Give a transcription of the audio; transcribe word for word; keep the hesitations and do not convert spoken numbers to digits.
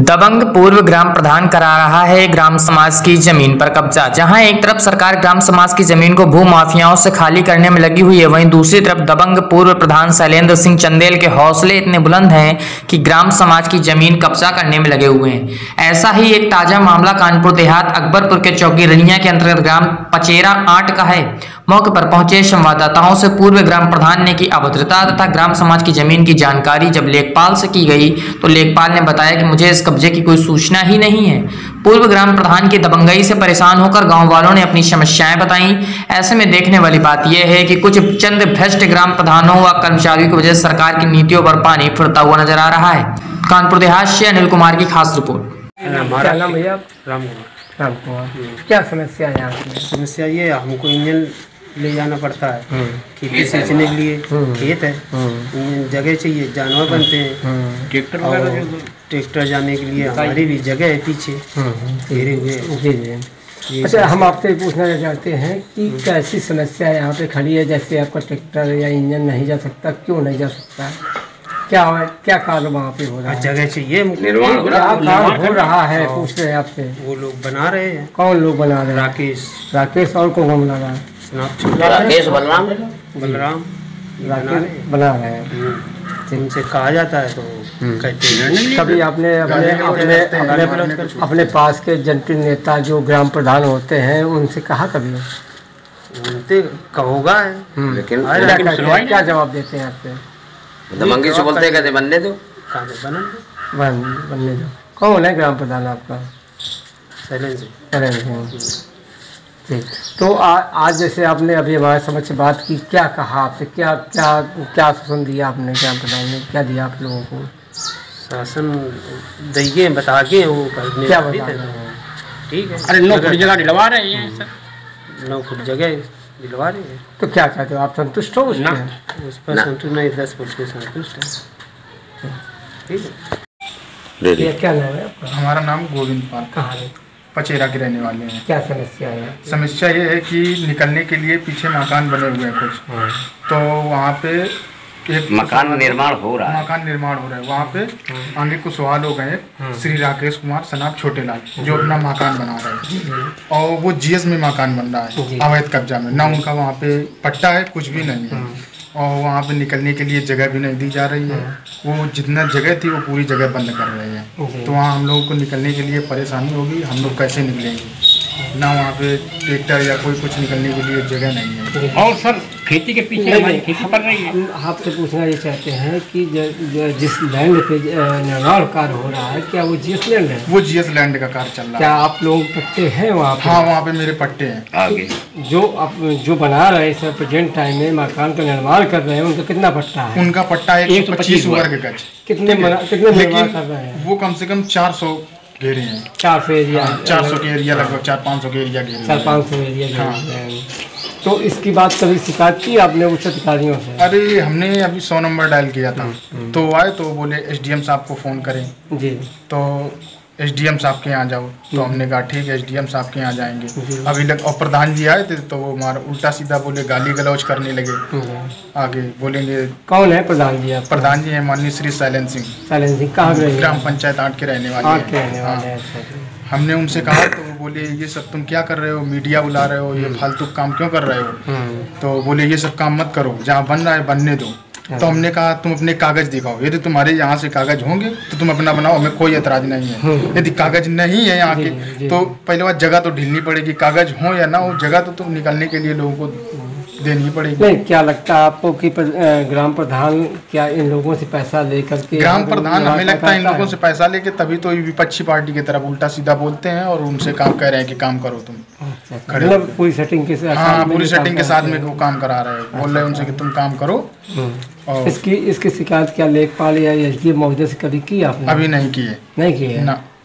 दबंग पूर्व ग्राम प्रधान करा रहा है ग्राम समाज की जमीन पर कब्जा। जहां एक तरफ सरकार ग्राम समाज की जमीन को भू माफियाओं से खाली करने में लगी हुई है, वहीं दूसरी तरफ दबंग पूर्व प्रधान शैलेंद्र सिंह चंदेल के हौसले इतने बुलंद हैं कि ग्राम समाज की जमीन कब्जा करने में लगे हुए हैं। ऐसा ही एक ताजा मामला कानपुर देहात अकबरपुर के चौकी रनिया के अंतर्गत ग्राम पचेरा आठ का है। मौके पर पहुंचे संवाददाताओं से पूर्व ग्राम प्रधान ने की अभद्रता तथा ग्राम समाज की जमीन की जानकारी जब लेखपाल से की गई तो लेखपाल ने बताया कि मुझे इस कब्जे की कोई सूचना ही नहीं है। पूर्व ग्राम प्रधान की दबंगई से परेशान होकर गांव वालों ने अपनी समस्याएं बताई। ऐसे में देखने वाली बात यह है कि कुछ चंद भ्रष्ट ग्राम प्रधानों व कर्मचारियों की वजह से सरकार की नीतियों पर पानी फिरता हुआ नजर आ रहा है। कानपुर देहात से अनिल कुमार की खास रिपोर्ट। क्या नाम भैया? राम कुमार। राम कुमार, क्या समस्या है यहाँ की? समस्या ये है, हमको इंजन ले जाना पड़ता है खेती सींचने के लिए। खेत है, इंजन जगह चाहिए, जानवर बनते हैं, ट्रैक्टर वगैरह ट्रैक्टर जाने के लिए हमारी भी जगह है पीछे घेरे हुए। जी जी। अच्छा, हम आपसे पूछना चाहते हैं कि कैसी समस्या यहाँ पे खड़ी है? जैसे आपका ट्रैक्टर या इंजन नहीं जा सकता, क्यों नहीं जा सकता? क्या क्या कार्य वहाँ पे हो रहा है? जगह चाहिए, निर्माण क्या कार्य हो रहा है पूछ रहे हैं आपसे। वो लोग बना रहे हैं। कौन लोग बना रहे हैं? राकेश राकेश और कौन बना रहा है? राकेश बलराम बलराम राकेश बना रहे हैं। उनसे कहा जाता है तो कहते हैं। कभी आपने अपने अपने अपने अपने पास के जनप्रिय नेता जो ग्राम प्रधान होते हैं उनसे कहा कभी? उनसे कहोगा है, लेकिन क्या, क्या जवाब देते हैं आपसे? दबंगी से बोलते कहते बनने दो बन बनने दो। कौन है ग्राम प्रधान आपका? शैलेंद्र सिंह। ठीक, तो आ, आज जैसे आपने अभी हमारे समझ बात की, क्या कहा आपसे? क्या क्या क्या शासन दिया आपने? ग्राम प्रधान ने क्या दिया आप लोगों को? शासन दिए बता के वो क्या बता रहे हैं? ठीक है, अरे नौ फुट जगह दिलवा रहे हैं सर। नौ फुट जगह दिलवा रहे हैं। तो क्या चाहते हो आप? संतुष्ट हो उस पर? उस पर संतुष्ट नहीं, दस फुट पे संतुष्ट है। ठीक है। क्या नाम है आपका? हमारा नाम गोविंद पाल। कहाँ है? पचेरा के रहने वाले हैं। क्या समस्या है? समस्या ये है कि निकलने के लिए पीछे मकान बने हुए हैं कुछ, तो वहाँ पे एक मकान निर्माण हो रहा है मकान निर्माण हो रहा है। वहाँ पे आगे कुछ सवाल हो गए। श्री राकेश कुमार सनाब छोटेलाल जो अपना मकान बना रहे हैं, और वो जीएस में मकान बन रहा है अवैध कब्जा में। ना उनका वहाँ पे पट्टा है, कुछ भी नहीं है, और वहाँ पे निकलने के लिए जगह भी नहीं दी जा रही है। वो जितना जगह थी वो पूरी जगह बंद कर रहे हैं, तो वहाँ हम लोगों को निकलने के लिए परेशानी होगी। हम लोग कैसे निकलेंगे? ना वहाँ पे ट्रैक्टर या कोई कुछ निकलने के लिए जगह नहीं है। और सर खेती के पीछे हमारी खेती कर रही है। आपसे पूछना ये चाहते हैं कि ज, ज, जिस लैंड पे निर्माण कार्य हो रहा है, क्या वो जीएस लैंड है? वो जीएस लैंड का कार्य चल रहा है। क्या आप लोग पट्टे हैं वहाँ पे? हाँ, वहाँ पे मेरे पट्टे हैं। आगे जो आप जो बना रहे हैं प्रेजेंट टाइम में मकान का निर्माण कर रहे हैं, उनका कितना पट्टा है? उनका पट्टा है एक सौ पच्चीस वर्ग गज। कितने कितने निर्माण कर रहे हैं? वो कम से कम चार सौ घेरे हैं। चार सौ एरिया? चार सौ के एरिया, लगभग चार पाँच सौ के एरिया घेरे। चार पाँच सौ एरिया। हाँ। तो इसकी बात कभी शिकायत की आपने उच्च अधिकारियों से? अरे हमने अभी सौ नंबर डायल किया था, तो आए तो बोले एसडीएम साहब को फ़ोन करें। जी। तो एसडीएम साहब के यहाँ जाओ, तो हमने कहा ठीक है एसडीएम साहब के यहाँ जाएंगे। अभी लग और प्रधान जी आए थे तो वो हमारा उल्टा सीधा बोले, गाली गलौज करने लगे। आगे बोलेंगे। कौन है प्रधान जी? आप प्रधान जी हैं माननीय श्री शैलेंद्र सिंह। शैलेंद्र सिंह कहाँ गए? ग्राम पंचायत आठ के रहने वाले हैं। हमने उनसे कहा तो वो बोले ये सब तुम क्या कर रहे हो, मीडिया बुला रहे हो, ये फालतू काम क्यों कर रहे हो? तो बोले ये सब काम मत करो, जहाँ बन रहा है बनने दो। तो हमने कहा तुम अपने कागज दिखाओ, यदि तुम्हारे यहाँ से कागज होंगे तो तुम अपना बनाओ, हमें कोई एतराज नहीं है। यदि कागज नहीं है यहाँ के तो पहले बात जगह तो ढीलनी पड़ेगी। कागज हो या ना हो, जगह तो तुम निकलने के लिए लोगों को देनी पड़ेगी। नहीं, क्या लगता है आपको कि ग्राम प्रधान क्या इन लोगों से पैसा लेकर के? ग्राम प्रधान हमें लगता है इन लोगों से पैसा लेके तभी तो विपक्षी पार्टी की तरफ उल्टा सीधा बोलते हैं और उनसे काम कह रहे हैं कि काम करो तुम। खड़े पूरी सेटिंग के साथ? हाँ, पूरी सेटिंग के साथ में वो काम करा रहे हैं। बोल रहे हैं उनसे कि तुम काम करो। इसकी इसकी शिकायत क्या लेखपाल या एसडीएम महोदय से कभी की आपने? अभी नहीं की है। नहीं की है ना।